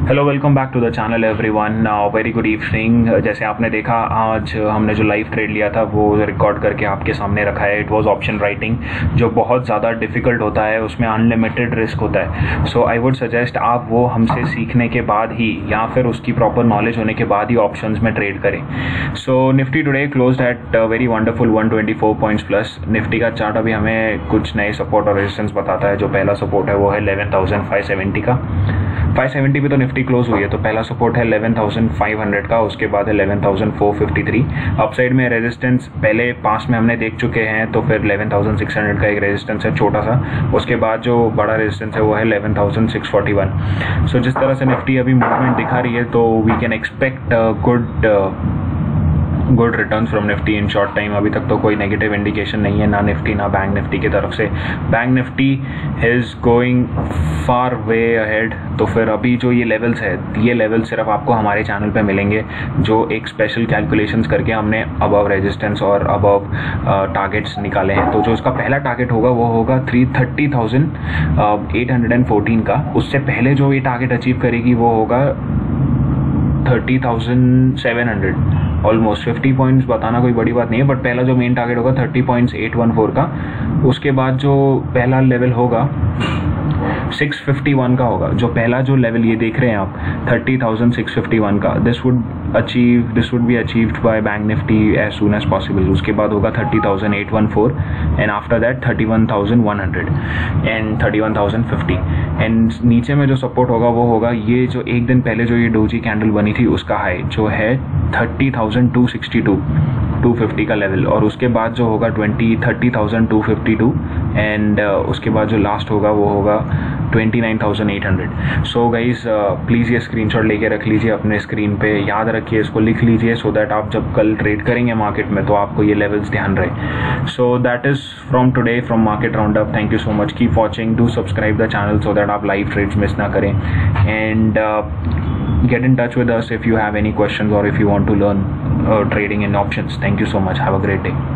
Hello, welcome back to the channel everyone. Very good evening. जैसे आपने देखा, आज हमने जो लाइव ट्रेड लिया था वो रिकॉर्ड करके आपके सामने रखा है। इट वाज ऑप्शन राइटिंग, जो बहुत ज़्यादा डिफ़िकल्ट होता है, उसमें अनलिमिटेड रिस्क होता है। सो आई वुड सजेस्ट आप वो हमसे सीखने के बाद ही या फिर उसकी प्रॉपर नॉलेज होने के बाद ही ऑप्शंस में ट्रेड करें। So Nifty today closed at very wonderful 124 points plus. Nifty का चार्ट अभी हमें कुछ नए सपोर्ट और रेजिस्टेंस बताता है। जो पहला सपोर्ट है वो है 11,570 का। 570 पे तो निफ्टी क्लोज हुई है, तो पहला सपोर्ट है 11,500 का, उसके बाद है 11,453। अपसाइड में रेजिस्टेंस पहले पास में हमने देख चुके हैं, तो फिर 11,600 का एक रेजिस्टेंस है छोटा सा। उसके बाद जो बड़ा रेजिस्टेंस है वो है 11,641। सो जिस तरह से निफ्टी अभी मूवमेंट दिखा रही है, तो we can expect good returns from Nifty in short time. अभी तक तो कोई नेगेटिव इंडिकेशन नहीं है, ना निफ्टी ना बैंक निफ्टी की तरफ से। Bank Nifty is going far way ahead. तो फिर अभी जो ये लेवल्स है, ये लेवल्स सिर्फ आपको हमारे चैनल पे मिलेंगे, जो एक स्पेशल कैलकुलेशंस करके हमने अबव रेजिस्टेंस और अबव टारगेट्स निकाले हैं। तो जो उसका पहला टारगेट होगा वो होगा 30,814 का। उससे पहले जो ये टारगेट अचीव करेगी वो होगा 30,700। ऑलमोस्ट 50 पॉइंट्स बताना कोई बड़ी बात नहीं है, बट पहला जो मेन टारगेट होगा 30.814 का। उसके बाद जो पहला लेवल होगा 651 का होगा। जो पहला जो लेवल ये देख रहे हैं आप 30,651 का, this would be achieved by bank Nifty as soon as possible. उसके बाद होगा 30,814 and after that 31,100 and 31,050। And नीचे में जो सपोर्ट होगा वो होगा ये जो एक दिन पहले जो ये डोजी कैंडल बनी थी उसका हाई, जो है 30,262 250 का लेवल। और उसके बाद जो होगा 30,252 एंड उसके बाद जो लास्ट होगा वो होगा 29,800। सो गाइज प्लीज़ ये स्क्रीनशॉट लेके रख लीजिए अपने स्क्रीन पे, याद रखिए, इसको लिख लीजिए, सो दैट आप जब कल ट्रेड करेंगे मार्केट में तो आपको ये लेवल्स ध्यान रहे। So that is from today from market round up. Thank you so much, keep watching, do subscribe the channel so that आप लाइव ट्रेड्स मिस ना करें। And get in touch with us if you have any questions or if you want to learn trading in options. Thank you so much. Have a great day.